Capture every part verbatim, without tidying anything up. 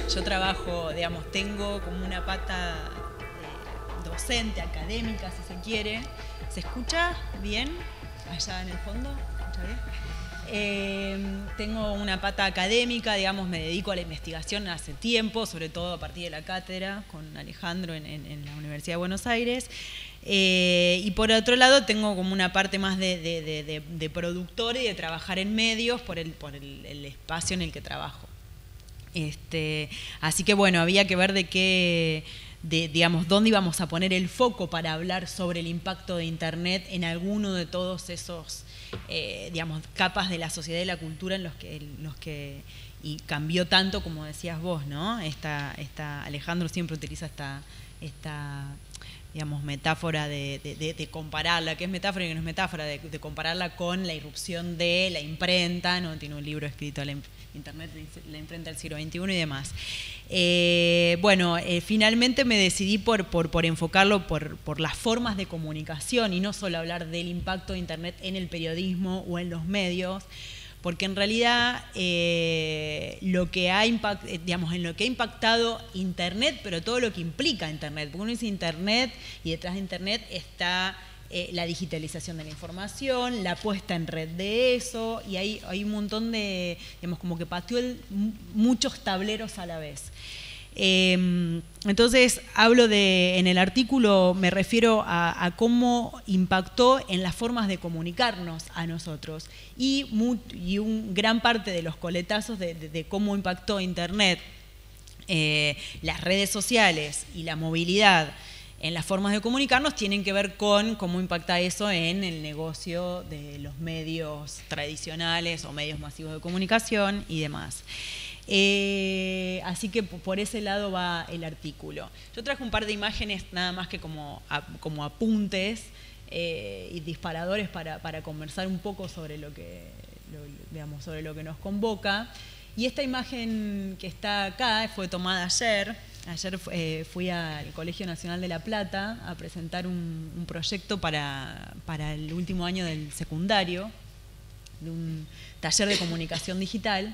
yo trabajo, digamos, tengo como una pata eh, docente, académica, si se quiere. ¿Se escucha bien allá en el fondo? ¿Se escucha bien? Eh, tengo una pata académica, digamos, me dedico a la investigación hace tiempo, sobre todo a partir de la cátedra con Alejandro en, en, en la Universidad de Buenos Aires. Eh, y por otro lado tengo como una parte más de, de, de, de, de productor y de trabajar en medios por el, por el, el espacio en el que trabajo. Este, así que bueno, había que ver de qué, de, digamos, dónde íbamos a poner el foco para hablar sobre el impacto de Internet en alguno de todos esos, eh, digamos, capas de la sociedad y la cultura en los que, en los que y cambió tanto, como decías vos, ¿no? Esta, esta, Alejandro siempre utiliza esta, esta digamos, metáfora de, de, de compararla, que es metáfora y que no es metáfora, de, de compararla con la irrupción de la imprenta, ¿no? Tiene un libro escrito, la Internet, la imprenta del siglo veintiuno y demás. Eh, bueno, eh, finalmente me decidí por, por, por enfocarlo por, por las formas de comunicación y no solo hablar del impacto de Internet en el periodismo o en los medios, porque en realidad eh, lo que ha impact, digamos, en lo que ha impactado Internet, pero todo lo que implica Internet, porque uno dice Internet y detrás de Internet está eh, la digitalización de la información, la puesta en red de eso, y hay, hay un montón de, digamos, como que pateó el, muchos tableros a la vez. Eh, entonces, hablo de, en el artículo me refiero a, a cómo impactó en las formas de comunicarnos a nosotros y, muy, y un gran parte de los coletazos de, de, de cómo impactó Internet, eh, las redes sociales y la movilidad en las formas de comunicarnos tienen que ver con cómo impacta eso en el negocio de los medios tradicionales o medios masivos de comunicación y demás. Eh, así que por ese lado va el artículo. Yo traje un par de imágenes nada más que como, a, como apuntes eh, y disparadores para, para conversar un poco sobre lo que, lo, digamos, sobre lo que nos convoca. Y esta imagen que está acá fue tomada ayer. Ayer eh, fui al Colegio Nacional de La Plata a presentar un, un proyecto para, para el último año del secundario, de un taller de comunicación digital.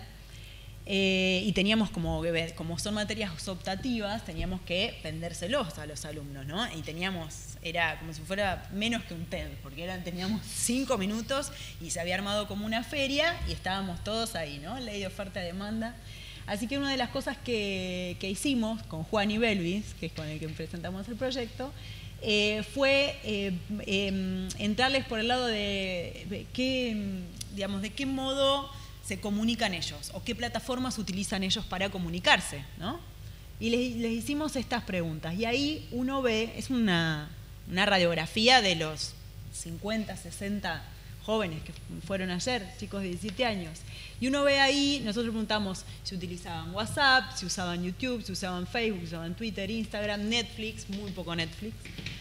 Eh, y teníamos como, como son materias optativas, teníamos que vendérselos a los alumnos, ¿no? Y teníamos, era como si fuera menos que un TED, porque eran, teníamos cinco minutos y se había armado como una feria y estábamos todos ahí, ¿no? Ley de oferta y demanda. Así que una de las cosas que, que hicimos con Juan y Belvis, que es con el que presentamos el proyecto, eh, fue eh, eh, entrarles por el lado de, de qué, digamos, de qué modo se comunican ellos o qué plataformas utilizan ellos para comunicarse, ¿no? Y les, les hicimos estas preguntas y ahí uno ve, es una, una radiografía de los cincuenta, sesenta jóvenes que fueron ayer, chicos de diecisiete años, y uno ve ahí, nosotros preguntamos si utilizaban WhatsApp, si usaban YouTube, si usaban Facebook, si usaban Twitter, Instagram, Netflix, muy poco Netflix,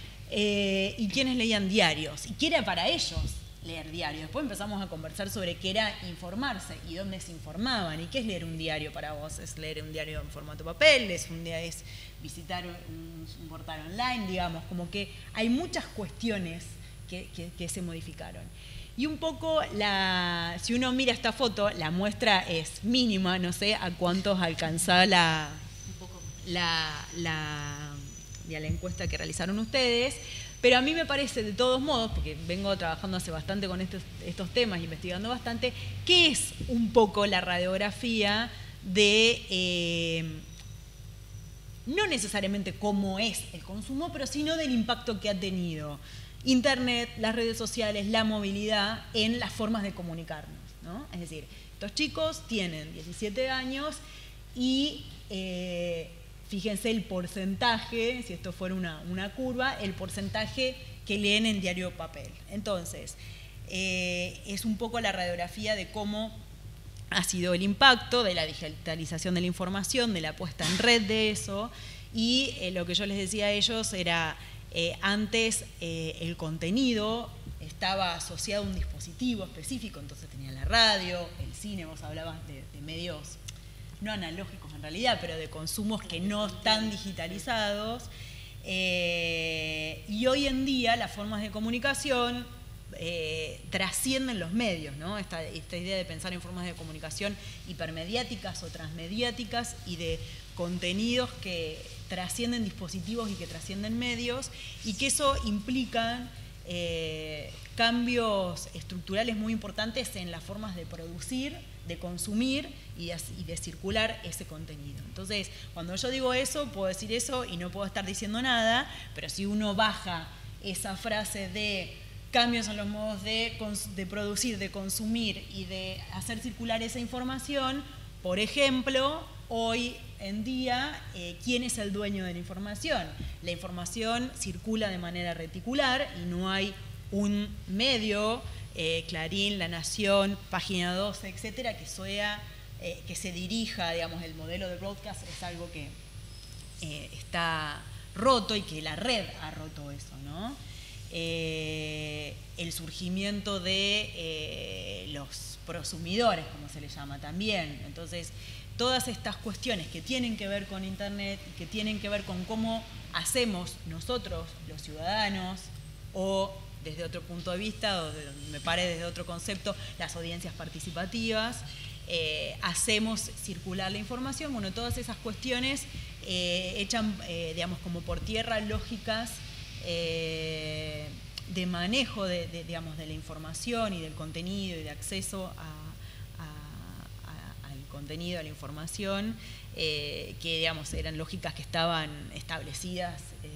eh, y quiénes leían diarios, y qué era para ellos leer diario. Después empezamos a conversar sobre qué era informarse y dónde se informaban y qué es leer un diario para vos. ¿Es leer un diario en formato papel? ¿Es, un día, es visitar un, un portal online? Digamos, como que hay muchas cuestiones que, que, que se modificaron. Y un poco, la, si uno mira esta foto, la muestra es mínima, no sé a cuántos alcanzaba la, la, la, la, la encuesta que realizaron ustedes. Pero a mí me parece, de todos modos, porque vengo trabajando hace bastante con estos, estos temas, investigando bastante, ¿qué es un poco la radiografía de, eh, no necesariamente cómo es el consumo, pero sino del impacto que ha tenido Internet, las redes sociales, la movilidad en las formas de comunicarnos, ¿no? Es decir, estos chicos tienen diecisiete años y... Eh, fíjense el porcentaje, si esto fuera una, una curva, el porcentaje que leen en diario papel. Entonces, eh, es un poco la radiografía de cómo ha sido el impacto de la digitalización de la información, de la puesta en red de eso, y eh, lo que yo les decía a ellos era, eh, antes eh, el contenido estaba asociado a un dispositivo específico, entonces tenía la radio, el cine, vos hablabas de, de medios no analógicos en realidad, pero de consumos que no están digitalizados. Eh, y hoy en día las formas de comunicación eh, trascienden los medios, ¿no? Esta, esta idea de pensar en formas de comunicación hipermediáticas o transmediáticas y de contenidos que trascienden dispositivos y que trascienden medios, y que eso implica eh, cambios estructurales muy importantes en las formas de producir, de consumir y de, y de circular ese contenido. Entonces, cuando yo digo eso, puedo decir eso y no puedo estar diciendo nada, pero si uno baja esa frase de cambios en los modos de, de producir, de consumir y de hacer circular esa información, por ejemplo, hoy en día, eh, ¿quién es el dueño de la información? La información circula de manera reticular y no hay un medio, eh, Clarín, La Nación, Página doce, etcétera, que, sea, eh, que se dirija, digamos, el modelo de broadcast es algo que eh, está roto y que la red ha roto eso, ¿no? Eh, el surgimiento de eh, los prosumidores, como se les llama también. Entonces, todas estas cuestiones que tienen que ver con Internet y que tienen que ver con cómo hacemos nosotros, los ciudadanos, o desde otro punto de vista, o de, me pare desde otro concepto, las audiencias participativas, eh, hacemos circular la información. Bueno, todas esas cuestiones eh, echan, eh, digamos, como por tierra lógicas eh, de manejo de, de, digamos, de la información y del contenido y de acceso a contenido, a la información, eh, que digamos eran lógicas que estaban establecidas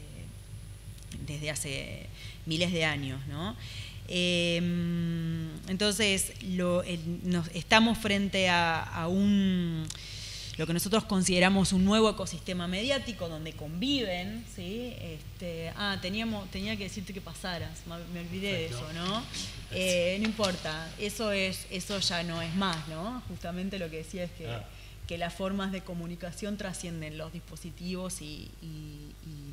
eh, desde hace miles de años, ¿no? Eh, entonces, lo, el, nos, estamos frente a, a un, lo que nosotros consideramos un nuevo ecosistema mediático donde conviven, ¿sí? Este, ah, teníamos, tenía que decirte que pasaras, me olvidé de eso, ¿no? Eh, no importa, eso, es, eso ya no es más, ¿no? Justamente lo que decía es que, ah. que las formas de comunicación trascienden los dispositivos y, y,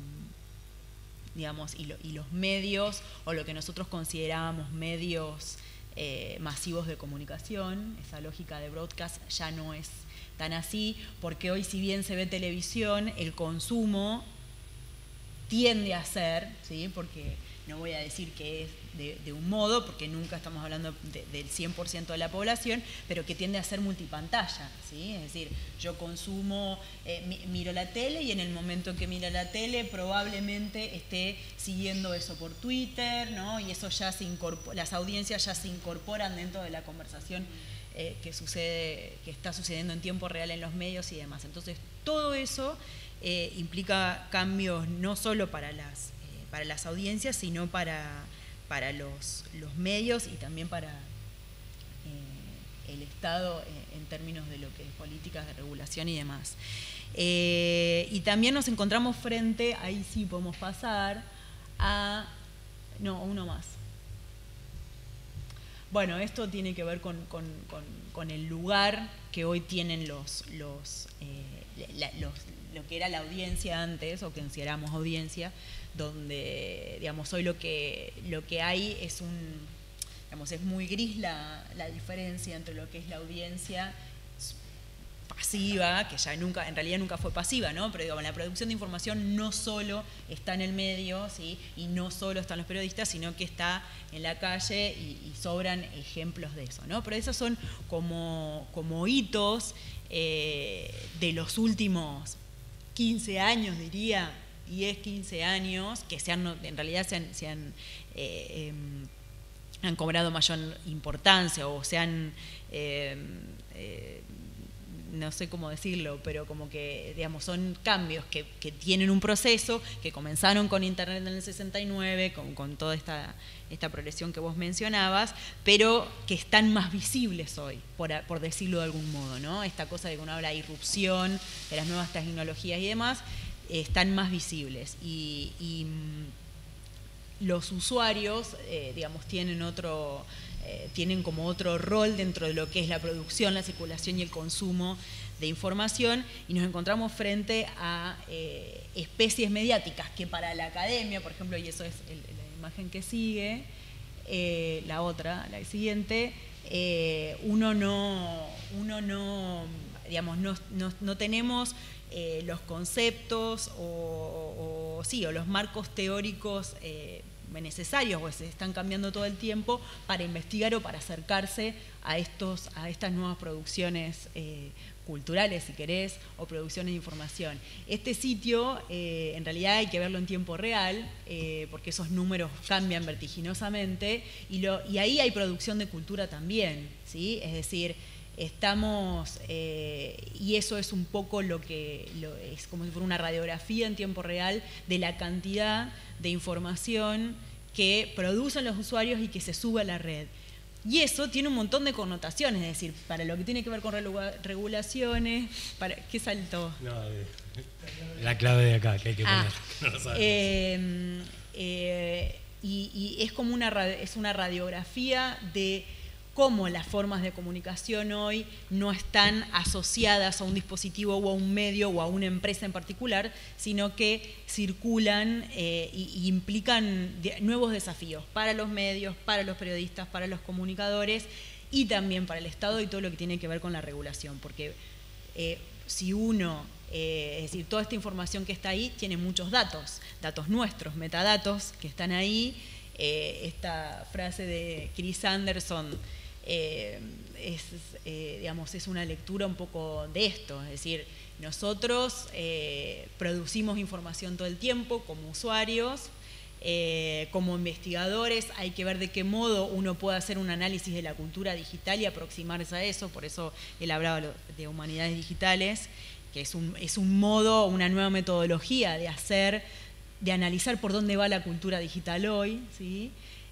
y digamos, y, lo, y los medios, o lo que nosotros considerábamos medios eh, masivos de comunicación. Esa lógica de broadcast ya no es tan así, porque hoy, si bien se ve televisión, el consumo tiende a ser, ¿sí? Porque no voy a decir que es de, de un modo, porque nunca estamos hablando de, del cien por ciento de la población, pero que tiende a ser multipantalla, ¿sí? Es decir, yo consumo, eh, miro la tele y en el momento en que miro la tele probablemente esté siguiendo eso por Twitter, ¿no? Y eso ya se incorpora, las audiencias ya se incorporan dentro de la conversación eh, que sucede, que está sucediendo en tiempo real en los medios y demás. Entonces, todo eso eh, implica cambios no solo para las para las audiencias, sino para, para los, los medios y también para eh, el Estado eh, en términos de lo que es políticas de regulación y demás. Eh, y también nos encontramos frente, ahí sí podemos pasar, a... No, uno más. Bueno, esto tiene que ver con, con, con, con el lugar que hoy tienen los, los, eh, la, los, lo que era la audiencia antes, o que consideramos audiencia, donde, digamos, hoy lo que, lo que hay es un, digamos, es muy gris la, la diferencia entre lo que es la audiencia pasiva, que ya nunca, en realidad nunca fue pasiva, ¿no? Pero digamos, la producción de información no solo está en el medio, ¿sí? Y no solo están los periodistas, sino que está en la calle y, y sobran ejemplos de eso, ¿no? Pero esos son como, como hitos eh, de los últimos quince años, diría, diez, quince años, que se han, en realidad se han, se han, eh, eh, han cobrado mayor importancia o se han, eh, eh, no sé cómo decirlo, pero como que, digamos, son cambios que, que tienen un proceso, que comenzaron con Internet en el sesenta y nueve, con, con toda esta, esta progresión que vos mencionabas, pero que están más visibles hoy, por, por decirlo de algún modo, ¿no? Esta cosa de que uno habla de irrupción, de las nuevas tecnologías y demás, están más visibles y, y los usuarios, eh, digamos, tienen otro, eh, tienen como otro rol dentro de lo que es la producción, la circulación y el consumo de información, y nos encontramos frente a eh, especies mediáticas que para la academia, por ejemplo, y eso es el, la imagen que sigue, eh, la otra, la siguiente, eh, uno no, uno no, digamos, no, no, no tenemos Eh, los conceptos o, o, sí, o los marcos teóricos eh, necesarios o se están cambiando todo el tiempo para investigar o para acercarse a, estos, a estas nuevas producciones eh, culturales, si querés, o producciones de información. Este sitio, eh, en realidad hay que verlo en tiempo real, eh, porque esos números cambian vertiginosamente, y, lo, y ahí hay producción de cultura también, ¿sí? Es decir, estamos, eh, y eso es un poco lo que, lo, es como si fuera una radiografía en tiempo real de la cantidad de información que producen los usuarios y que se sube a la red. Y eso tiene un montón de connotaciones, es decir, para lo que tiene que ver con regulaciones, para ¿qué saltó? No, eh, la clave de acá que hay que poner. Ah, que no lo sabemos. Eh, eh, y, y es como una, es una radiografía de cómo las formas de comunicación hoy no están asociadas a un dispositivo o a un medio o a una empresa en particular, sino que circulan eh, y, y implican de, nuevos desafíos para los medios, para los periodistas, para los comunicadores y también para el Estado y todo lo que tiene que ver con la regulación. Porque eh, si uno, eh, es decir, toda esta información que está ahí tiene muchos datos, datos nuestros, metadatos que están ahí. Eh, esta frase de Chris Anderson, Eh, es, eh, digamos, es una lectura un poco de esto, es decir, nosotros eh, producimos información todo el tiempo como usuarios, eh, como investigadores, hay que ver de qué modo uno puede hacer un análisis de la cultura digital y aproximarse a eso, por eso él hablaba de humanidades digitales, que es un, es un modo, una nueva metodología de hacer, de analizar por dónde va la cultura digital hoy, ¿sí?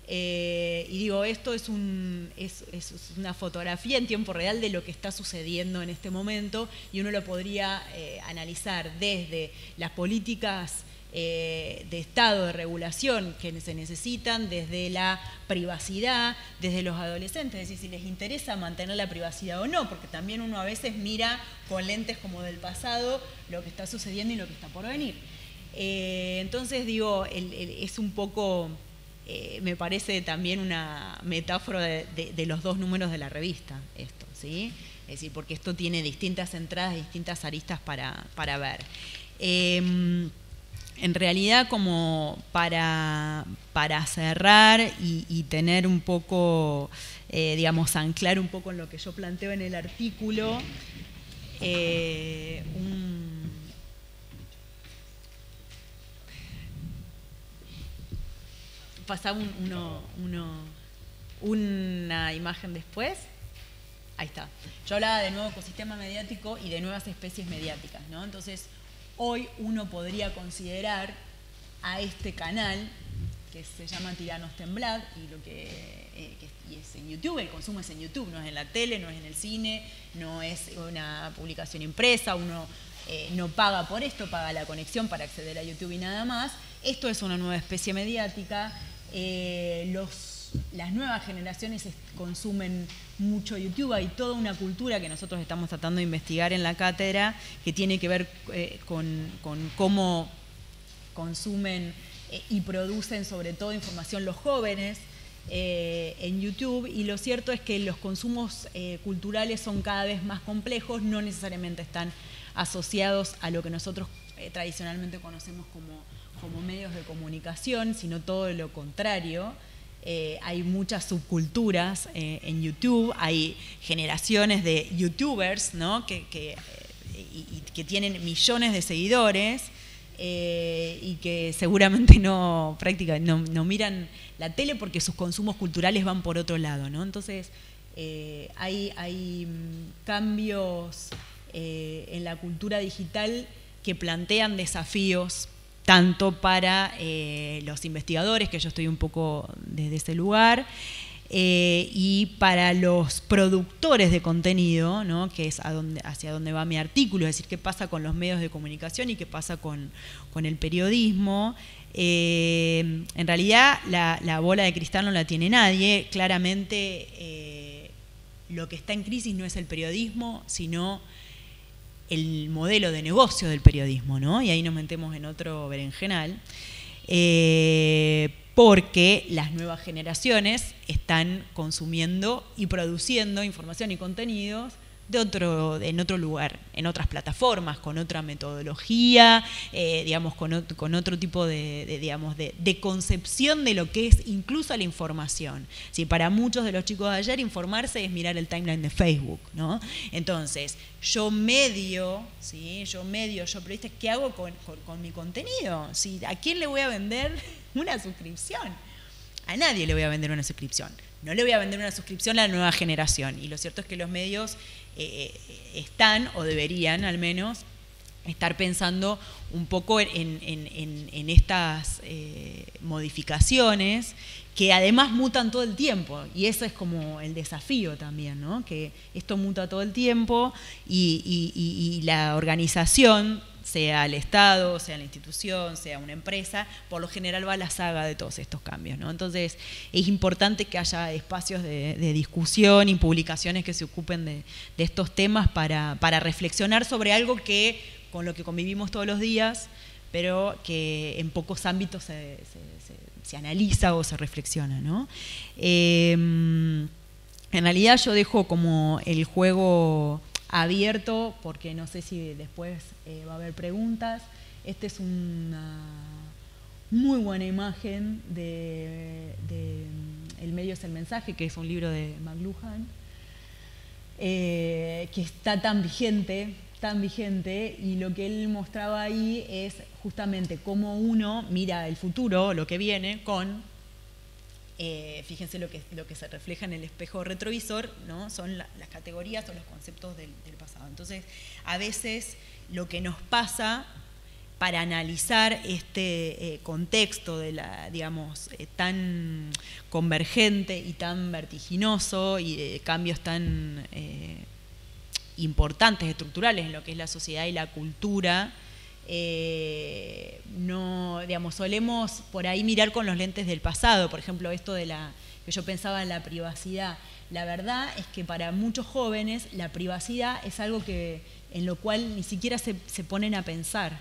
Eh, y digo, esto es, un, es, es una fotografía en tiempo real de lo que está sucediendo en este momento y uno lo podría eh, analizar desde las políticas eh, de Estado, de regulación que se necesitan, desde la privacidad, desde los adolescentes, es decir, si les interesa mantener la privacidad o no, porque también uno a veces mira con lentes como del pasado lo que está sucediendo y lo que está por venir. Eh, entonces digo, el, el, es un poco... Eh, me parece también una metáfora de, de, de los dos números de la revista, esto, ¿sí? Es decir, porque esto tiene distintas entradas, distintas aristas para, para ver. Eh, en realidad, como para, para cerrar y, y tener un poco, eh, digamos, anclar un poco en lo que yo planteo en el artículo, eh, un... Pasaba un, uno, uno, una imagen después. Ahí está. Yo hablaba de nuevo ecosistema mediático y de nuevas especies mediáticas, ¿no? Entonces, hoy uno podría considerar a este canal, que se llama Tiranos Temblad, y lo que, eh, que y es en YouTube, el consumo es en YouTube, no es en la tele, no es en el cine, no es una publicación impresa, uno eh, no paga por esto, paga la conexión para acceder a YouTube y nada más. Esto es una nueva especie mediática. Eh, los, las nuevas generaciones consumen mucho YouTube, hay toda una cultura que nosotros estamos tratando de investigar en la cátedra que tiene que ver eh, con, con cómo consumen eh, y producen sobre todo información los jóvenes eh, en YouTube, y lo cierto es que los consumos eh, culturales son cada vez más complejos, no necesariamente están asociados a lo que nosotros eh, tradicionalmente conocemos como como medios de comunicación, sino todo lo contrario. Eh, hay muchas subculturas eh, en YouTube, hay generaciones de youtubers, ¿no? que, que, eh, y, y que tienen millones de seguidores eh, y que seguramente no, prácticamente no, no miran la tele porque sus consumos culturales van por otro lado, ¿no? Entonces eh, hay, hay cambios eh, en la cultura digital que plantean desafíos tanto para eh, los investigadores, que yo estoy un poco desde ese lugar, eh, y para los productores de contenido, ¿no? Que es a donde, hacia donde va mi artículo, es decir, qué pasa con los medios de comunicación y qué pasa con, con el periodismo. Eh, en realidad, la, la bola de cristal no la tiene nadie. Claramente, eh, lo que está en crisis no es el periodismo, sino el modelo de negocio del periodismo, ¿no? Y ahí nos metemos en otro berenjenal, eh, porque las nuevas generaciones están consumiendo y produciendo información y contenidos de otro, en otro lugar, en otras plataformas, con otra metodología, eh, digamos, con otro, con otro tipo de, de digamos, de, de concepción de lo que es incluso la información. Sí, para muchos de los chicos de ayer, informarse es mirar el timeline de Facebook, ¿no? Entonces, yo medio, ¿sí? Yo medio, yo periodista, ¿qué hago con, con, con mi contenido? ¿Sí? ¿A quién le voy a vender una suscripción? A nadie le voy a vender una suscripción. No le voy a vender una suscripción a la nueva generación. Y lo cierto es que los medios eh, están, o deberían al menos, estar pensando un poco en, en, en, en estas eh, modificaciones que además mutan todo el tiempo. Y eso es como el desafío también, ¿no? Que esto muta todo el tiempo y, y, y, y la organización, sea el Estado, sea la institución, sea una empresa, por lo general va a la saga de todos estos cambios, ¿no? Entonces es importante que haya espacios de, de discusión y publicaciones que se ocupen de, de estos temas para, para reflexionar sobre algo que, con lo que convivimos todos los días, pero que en pocos ámbitos se, se, se, se analiza o se reflexiona, ¿no? Eh, en realidad yo dejo como el juego abierto, porque no sé si después eh, va a haber preguntas. Esta es una muy buena imagen de, de El medio es el mensaje, que es un libro de McLuhan, eh, que está tan vigente, tan vigente, y lo que él mostraba ahí es justamente cómo uno mira el futuro, lo que viene, con... Eh, fíjense lo que, lo que se refleja en el espejo retrovisor, ¿no? Son la, las categorías o los conceptos del, del pasado. Entonces, a veces lo que nos pasa para analizar este eh, contexto de la, digamos, eh, tan convergente y tan vertiginoso y de cambios tan eh, importantes, estructurales en lo que es la sociedad y la cultura, Eh, no, digamos, solemos por ahí mirar con los lentes del pasado. Por ejemplo, esto de la que yo pensaba en la privacidad. La verdad es que para muchos jóvenes la privacidad es algo que, en lo cual ni siquiera se, se ponen a pensar.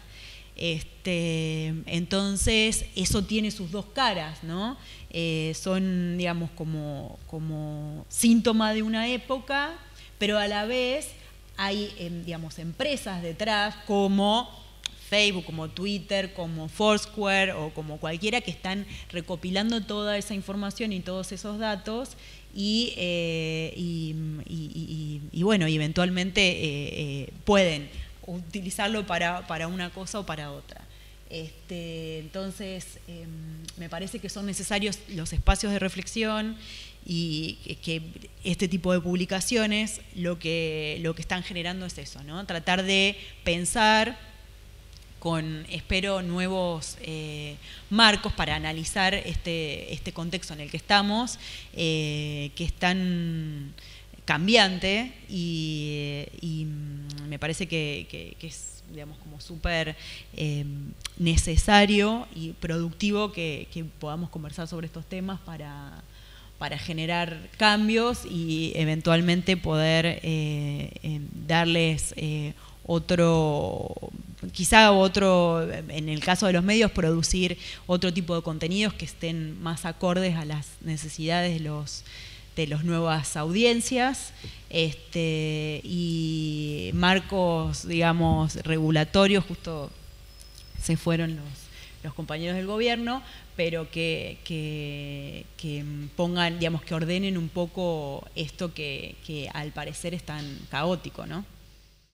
Este, entonces, eso tiene sus dos caras, ¿no? Eh, son, digamos, como, como síntoma de una época, pero a la vez hay, eh, digamos, empresas detrás como Facebook, como Twitter, como Foursquare o como cualquiera, que están recopilando toda esa información y todos esos datos y, eh, y, y, y, y bueno, y eventualmente eh, eh, pueden utilizarlo para, para una cosa o para otra. Este, entonces, eh, me parece que son necesarios los espacios de reflexión y que este tipo de publicaciones lo que, lo que están generando es eso, ¿no? Tratar de pensar con, espero, nuevos eh, marcos para analizar este, este contexto en el que estamos, eh, que es tan cambiante y, y me parece que, que, que es, digamos, como súper eh, necesario y productivo que, que podamos conversar sobre estos temas para, para generar cambios y eventualmente poder eh, eh, darles eh, otro, quizá otro, en el caso de los medios, producir otro tipo de contenidos que estén más acordes a las necesidades de los de las nuevas audiencias, este, y marcos, digamos, regulatorios. Justo se fueron los, los compañeros del gobierno, pero que, que, que pongan, digamos, que ordenen un poco esto que, que al parecer es tan caótico, ¿no?